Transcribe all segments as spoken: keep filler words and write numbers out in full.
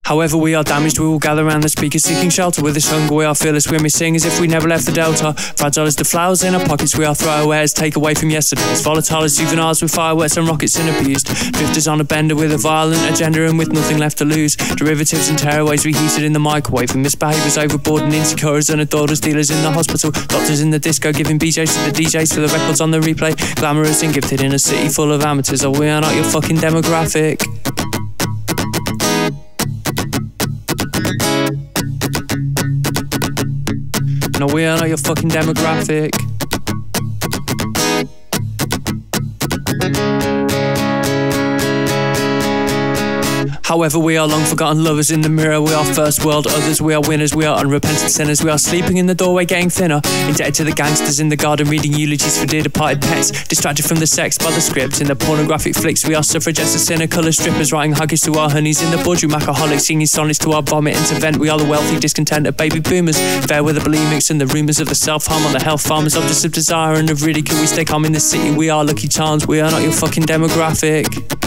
However we are damaged, we will gather around the speakers seeking shelter. With this hunger we are fearless when we sing as if we never left the delta. Fragile as the flowers in our pockets, we are throwaways, take away from yesterday's. Volatile as juveniles with fireworks and rockets and abused. Drifters on a bender with a violent agenda and with nothing left to lose. Derivatives and tearaways reheated in the microwave. And misbehaviours overboard and insecure as unadored as dealers in the hospital. Doctors in the disco giving B Js to the D Js for the records on the replay. Glamorous and gifted in a city full of amateurs. Oh, we are not your fucking demographic. No, we are not your fucking demographic. However we are long forgotten lovers in the mirror. We are first world others, we are winners. We are unrepentant sinners. We are sleeping in the doorway getting thinner. Indebted to the gangsters in the garden reading eulogies for dear departed pets. Distracted from the sex by the script in the pornographic flicks. We are suffragettes and cynical strippers writing huggies to our honeys in the boardroom. Alcoholics singing sonnets to our vomit and to vent. We are the wealthy discontent of baby boomers. Fair with the bulimics and the rumours of the self-harm on the health farmers. Objects of desire and of ridicule. We stay calm in the city. We are Lucky Charms. We are not your fucking demographic.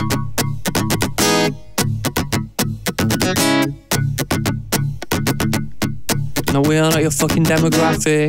No, we are not your fucking demographic.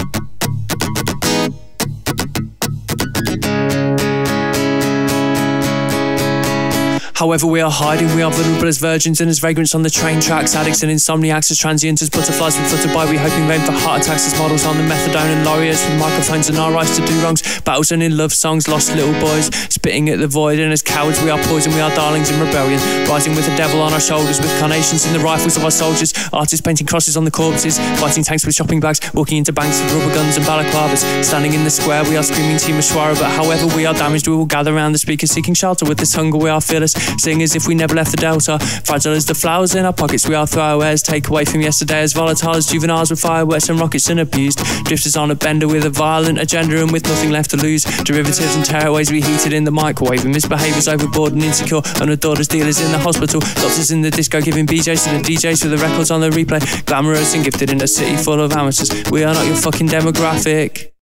However we are hiding, we are vulnerable as virgins and as vagrants on the train tracks. Addicts and insomniacs as transients as butterflies we flutter by. We hope in vain for heart attacks as models on the methadone and laureates with microphones in our eyes to do wrongs. Battles and in love songs, lost little boys spitting at the void. And as cowards we are poison, we are darlings in rebellion. Rising with the devil on our shoulders with carnations in the rifles of our soldiers. Artists painting crosses on the corpses, fighting tanks with shopping bags, walking into banks with rubber guns and balaclavas. Standing in the square we are screaming Team Ashwara. But however we are damaged, we will gather around the speakers seeking shelter. With this hunger we are fearless, sing as if we never left the delta. Fragile as the flowers in our pockets, we are throwaways, take away from yesterday. As volatile as juveniles with fireworks and rockets and abused. Drifters on a bender with a violent agenda and with nothing left to lose. Derivatives and tearaways reheated in the microwave. And misbehaviours overboard and insecure, unadored as dealers in the hospital. Doctors in the disco giving B Js to the D Js with the records on the replay. Glamorous and gifted in a city full of amateurs. We are not your fucking demographic.